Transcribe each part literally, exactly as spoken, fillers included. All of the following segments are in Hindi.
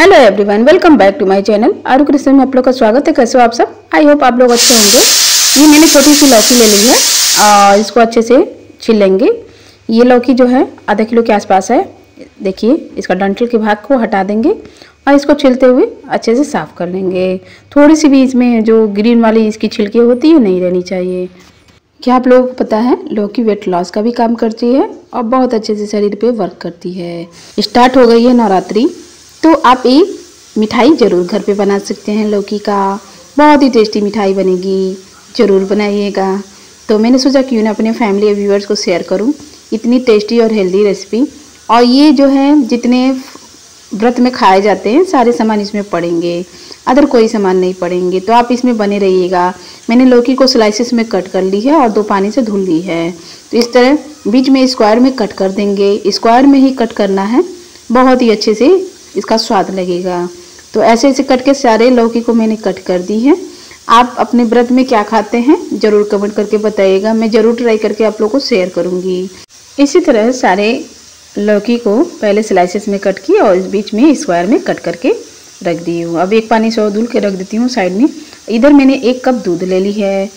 Hello everyone, welcome back to my channel Aru Krishna में आप लोग का स्वागत है। कैसे हो आप सब? आई होप आप लोग अच्छे होंगे। ये मैंने छोटी सी लौकी ले ली है और इसको अच्छे से छील लेंगे। ये लौकी जो है आधा किलो के आसपास है। देखिए, इसका डंठल के भाग को हटा देंगे और इसको छीलते हुए अच्छे से साफ कर लेंगे। थोड़ी सी भी इसमें जो ग्रीन वाली इसकी छिलके होती है नहीं रहनी चाहिए। क्या आप लोगों को पता है लौकी वेट लॉस का भी काम करती है और बहुत अच्छे से शरीर पे वर्क करती है। स्टार्ट हो गई है नवरात्रि, तो आप एक मिठाई ज़रूर घर पे बना सकते हैं। लौकी का बहुत ही टेस्टी मिठाई बनेगी, ज़रूर बनाइएगा। तो मैंने सोचा क्यों ना अपने फैमिली व्यूअर्स को शेयर करूं इतनी टेस्टी और हेल्दी रेसिपी। और ये जो है जितने व्रत में खाए जाते हैं सारे सामान इसमें पड़ेंगे, अदर कोई सामान नहीं पड़ेंगे। तो आप इसमें बने रहिएगा। मैंने लौकी को स्लाइसेस में कट कर ली है और दो पानी से धुल ली है। तो इस तरह बीच में स्क्वायर में कट कर देंगे। स्क्वायर में ही कट करना है, बहुत ही अच्छे से इसका स्वाद लगेगा। तो ऐसे ऐसे कट के सारे लौकी को मैंने कट कर दी है। आप अपने व्रत में क्या खाते हैं ज़रूर कमेंट करके बताइएगा, मैं ज़रूर ट्राई करके आप लोगों को शेयर करूँगी। इसी तरह सारे लौकी को पहले स्लाइसेस में कट किया और इस बीच में स्क्वायर में कट करके रख दी हूँ। अब एक पानी से और धुल के रख देती हूँ साइड में। इधर मैंने एक कप दूध ले ली है।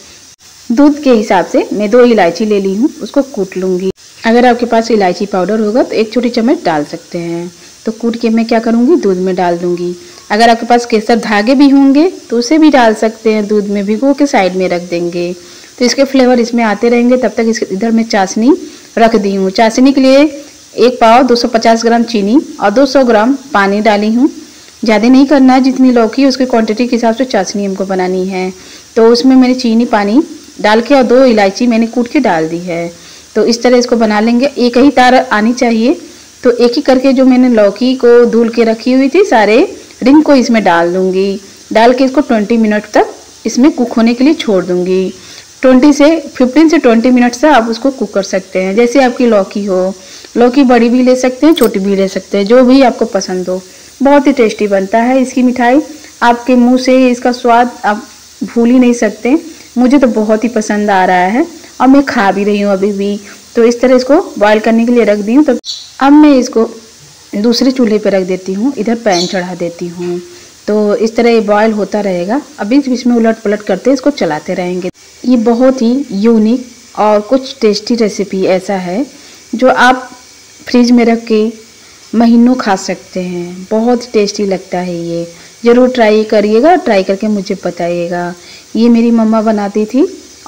दूध के हिसाब से मैं दो इलायची ले ली हूँ, उसको कूट लूँगी। अगर आपके पास इलायची पाउडर होगा तो एक छोटी चम्मच डाल सकते हैं। तो कूट के मैं क्या करूँगी, दूध में डाल दूँगी। अगर आपके पास केसर धागे भी होंगे तो उसे भी डाल सकते हैं, दूध में भिगो के साइड में रख देंगे। तो इसके फ्लेवर इसमें आते रहेंगे। तब तक इस इधर मैं चाशनी रख दी हूँ। चाशनी के लिए एक पाव दो सौ पचास ग्राम चीनी और दो सौ ग्राम पानी डाली हूँ। ज़्यादा नहीं करना है, जितनी लौकी उसकी क्वांटिटी के हिसाब से चाशनी हमको बनानी है। तो उसमें मैंने चीनी पानी डाल के और दो इलायची मैंने कूट के डाल दी है। तो इस तरह इसको बना लेंगे। एक ही तार आनी चाहिए। तो एक ही करके जो मैंने लौकी को धुल के रखी हुई थी सारे रिंग को इसमें डाल दूंगी। डाल के इसको बीस मिनट तक इसमें कुक होने के लिए छोड़ दूंगी। बीस से पंद्रह से बीस मिनट से आप उसको कुक कर सकते हैं, जैसे आपकी लौकी हो। लौकी बड़ी भी ले सकते हैं, छोटी भी ले सकते हैं, जो भी आपको पसंद हो। बहुत ही टेस्टी बनता है इसकी मिठाई। आपके मुंह से इसका स्वाद आप भूल ही नहीं सकते। मुझे तो बहुत ही पसंद आ रहा है और मैं खा भी रही हूँ अभी भी। तो इस तरह इसको बॉईल करने के लिए रख दी हूँ। तो अब मैं इसको दूसरे चूल्हे पर रख देती हूँ, इधर पैन चढ़ा देती हूँ। तो इस तरह ये बॉईल होता रहेगा। अब बीच बीच में उलट पलट करते इसको चलाते रहेंगे। ये बहुत ही यूनिक और कुछ टेस्टी रेसिपी ऐसा है जो आप फ्रिज में रख के महीनों खा सकते हैं। बहुत टेस्टी लगता है ये, ज़रूर ट्राई करिएगा। ट्राई करके मुझे बताइएगा। ये मेरी मम्मा बनाती थी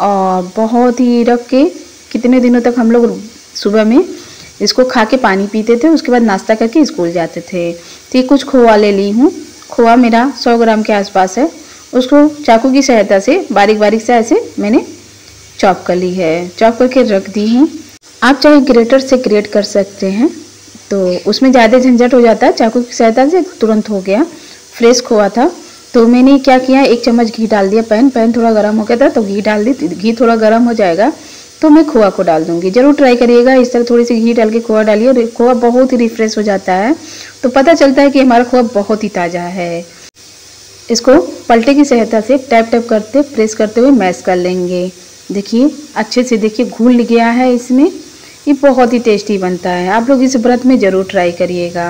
और बहुत ही रख के कितने दिनों तक हम लोग सुबह में इसको खा के पानी पीते थे, उसके बाद नाश्ता करके स्कूल जाते थे। तो ये कुछ खोआ ले ली हूँ। खोआ मेरा सौ ग्राम के आसपास है। उसको चाकू की सहायता से बारीक बारीक से ऐसे मैंने चॉप कर ली है। चॉप करके रख दी हूँ। आप चाहे ग्रेटर से ग्रेट कर सकते हैं, तो उसमें ज़्यादा झंझट हो जाता है। चाकू की सहायता से तुरंत हो गया। फ्रेश खोआ था। तो मैंने क्या किया, एक चम्मच घी डाल दिया। पैन पैन थोड़ा गर्म हो गया था तो घी डाल दी। घी थोड़ा गर्म हो जाएगा तो मैं खोआ को डाल दूंगी। जरूर ट्राई करिएगा। इस तरह थोड़ी सी घी डाल के खोआ डालिए और खोआ बहुत ही रिफ्रेश हो जाता है। तो पता चलता है कि हमारा खोआ बहुत ही ताज़ा है। इसको पलटे की सहायता से टैप टैप करते प्रेस करते हुए मैश कर लेंगे। देखिए अच्छे से, देखिए घुल गया है इसमें। ये बहुत ही टेस्टी बनता है। आप लोग इस व्रत में ज़रूर ट्राई करिएगा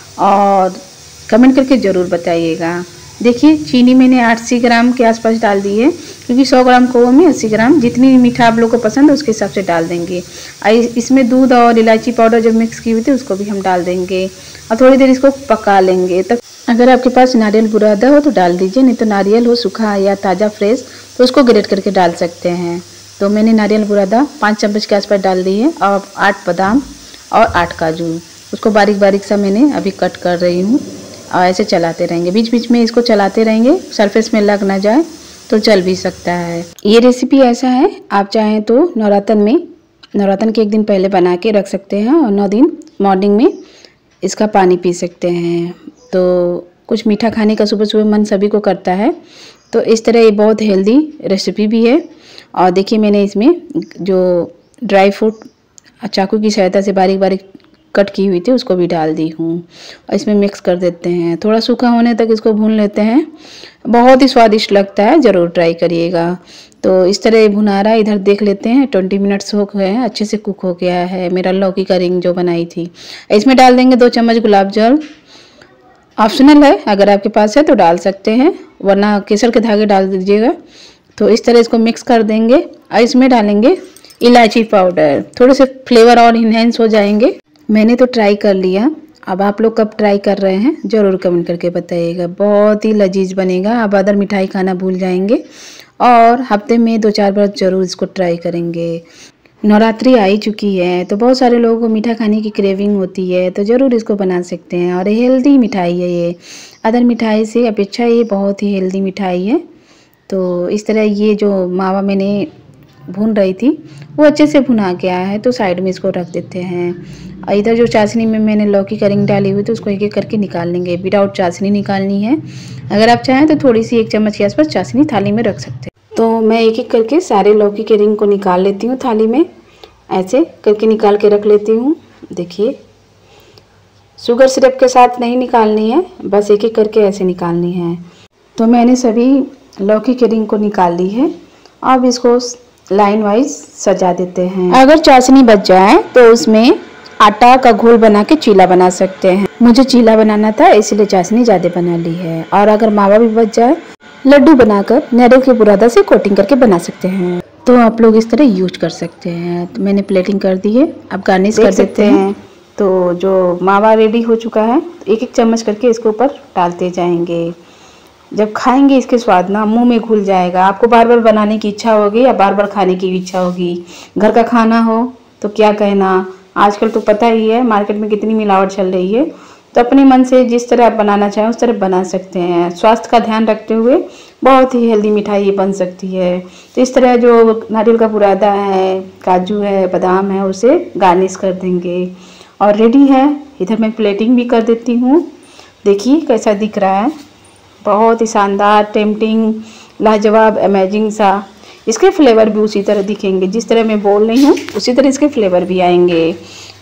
और कमेंट करके ज़रूर बताइएगा। देखिए चीनी मैंने अस्सी ग्राम के आसपास डाल दी है, क्योंकि सौ ग्राम खोआ में अस्सी ग्राम, जितनी मीठा आप लोग को पसंद है उसके हिसाब से डाल देंगे। इसमें दूध और इलायची पाउडर जब मिक्स की हुई थी उसको भी हम डाल देंगे और थोड़ी देर इसको पका लेंगे। तब अगर आपके पास नारियल बुरादा हो तो डाल दीजिए, नहीं तो नारियल हो सूखा या ताज़ा फ्रेश तो उसको ग्रेट करके डाल सकते हैं। तो मैंने नारियल बुरादा पाँच चम्मच के आसपास डाल दी है और आठ बादाम और आठ काजू, उसको बारीक बारीक सा मैंने अभी कट कर रही हूँ। और ऐसे चलाते रहेंगे, बीच बीच में इसको चलाते रहेंगे, सरफेस में लग ना जाए तो चल भी सकता है। ये रेसिपी ऐसा है, आप चाहें तो नवरात्र में नवरात्र के एक दिन पहले बना के रख सकते हैं और नौ दिन मॉर्निंग में इसका पानी पी सकते हैं। तो कुछ मीठा खाने का सुबह सुबह मन सभी को करता है। तो इस तरह ये बहुत हेल्दी रेसिपी भी है। और देखिए मैंने इसमें जो ड्राई फ्रूट चाकू की सहायता से बारीक बारीक कट की हुई थी उसको भी डाल दी हूँ और इसमें मिक्स कर देते हैं। थोड़ा सूखा होने तक इसको भून लेते हैं। बहुत ही स्वादिष्ट लगता है, ज़रूर ट्राई करिएगा। तो इस तरह भुना रहा है। इधर देख लेते हैं, बीस मिनट्स हो गए हैं, अच्छे से कुक हो गया है मेरा लौकी का रिंग जो बनाई थी। इसमें डाल देंगे दो चम्मच गुलाब जल ऑप्शनल है, अगर आपके पास है तो डाल सकते हैं, वरना केसर के धागे डाल दीजिएगा। तो इस तरह इसको मिक्स कर देंगे और इसमें डालेंगे इलायची पाउडर, थोड़े से फ्लेवर और इन्हेंस हो जाएंगे। मैंने तो ट्राई कर लिया, अब आप लोग कब ट्राई कर रहे हैं ज़रूर कमेंट करके बताइएगा। बहुत ही लजीज बनेगा, आप अदर मिठाई खाना भूल जाएंगे और हफ्ते में दो चार बार ज़रूर इसको ट्राई करेंगे। नवरात्रि आ ही चुकी है तो बहुत सारे लोगों को मीठा खाने की क्रेविंग होती है, तो ज़रूर इसको बना सकते हैं। और हेल्दी मिठाई है ये, अदर मिठाई से अपेक्षा ये बहुत ही हेल्दी मिठाई है। तो इस तरह ये जो मावा मैंने भून रही थी वो अच्छे से भुना के आया है, तो साइड में इसको रख देते हैं। और इधर जो चाशनी में मैंने लौकी का रिंग डाली हुई तो उसको एक एक करके निकाल लेंगे। विदाउट चाशनी निकालनी है, अगर आप चाहें तो थोड़ी सी एक चम्मच के आसपास चाशनी थाली में रख सकते हैं। तो मैं एक एक करके सारे लौकी के रिंग को निकाल लेती हूँ थाली में, ऐसे करके निकाल के रख लेती हूँ। देखिए, शुगर सिरप के साथ नहीं निकालनी है, बस एक एक करके ऐसे निकालनी है। तो मैंने सभी लौकी के रिंग को निकाल ली है। अब इसको लाइन वाइज सजा देते हैं। अगर चाशनी बच जाए तो उसमें आटा का घोल बना के चीला बना सकते हैं। मुझे चीला बनाना था इसलिए चाशनी ज़्यादा बना ली है। और अगर मावा भी बच जाए, लड्डू बनाकर नारियल के बुरादा से कोटिंग करके बना सकते हैं। तो आप लोग इस तरह यूज कर सकते हैं। तो मैंने प्लेटिंग कर दी है, अब गार्निश कर देते हैं। तो जो मावा रेडी हो चुका है, तो एक एक चम्मच करके इसके ऊपर डालते जाएंगे। जब खाएंगे इसके स्वाद ना मुंह में घुल जाएगा। आपको बार बार बनाने की इच्छा होगी या बार बार खाने की इच्छा होगी। घर का खाना हो तो क्या कहना, आजकल तो पता ही है मार्केट में कितनी मिलावट चल रही है। तो अपने मन से जिस तरह आप बनाना चाहें उस तरह बना सकते हैं। स्वास्थ्य का ध्यान रखते हुए बहुत ही हेल्दी मिठाई ये बन सकती है। तो इस तरह जो नारियल का बुरादा है, काजू है, बादाम है, उसे गार्निश कर देंगे और रेडी है। इधर मैं प्लेटिंग भी कर देती हूँ। देखिए कैसा दिख रहा है, बहुत ही शानदार, टेम्पटिंग, लाजवाब, अमेजिंग सा। इसके फ्लेवर भी उसी तरह दिखेंगे, जिस तरह मैं बोल रही हूँ उसी तरह इसके फ्लेवर भी आएंगे।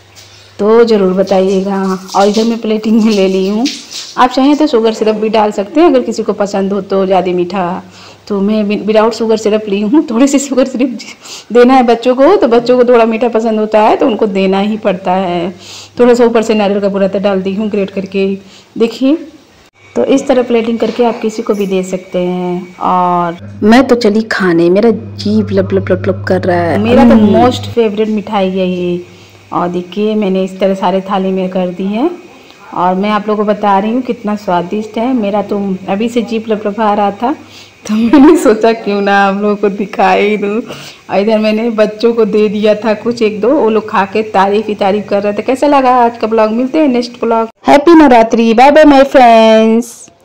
तो ज़रूर बताइएगा। और इधर मैं प्लेटिंग में ले ली हूँ। आप चाहें तो शुगर सिरप भी डाल सकते हैं, अगर किसी को पसंद हो तो ज़्यादा मीठा। तो मैं विदाउट शुगर सिरप ली हूँ। थोड़ी सी शुगर सिरप देना है बच्चों को, तो बच्चों को थोड़ा मीठा पसंद होता है तो उनको देना ही पड़ता है। थोड़ा सा ऊपर से नारियल का बुरादा डाल दी हूँ ग्रेट करके। देखिए, तो इस तरह प्लेटिंग करके आप किसी को भी दे सकते हैं। और मैं तो चली खाने, मेरा जीभ लब लब लब लब कर रहा है। मेरा तो मोस्ट फेवरेट मिठाई है ये। और देखिए मैंने इस तरह सारे थाली में कर दी है और मैं आप लोगों को बता रही हूँ कितना स्वादिष्ट है। मेरा तो अभी से जीभ लब लब आ रहा था, तो मैंने सोचा क्यों ना आप लोगों को दिखाई दूँ। और इधर मैंने बच्चों को दे दिया था कुछ एक दो, वो लोग खा के तारीफ ही तारीफ कर रहे थे। कैसा लगा आज का ब्लॉग? मिलते हैं next blog. Happy Navratri, bye bye my friends.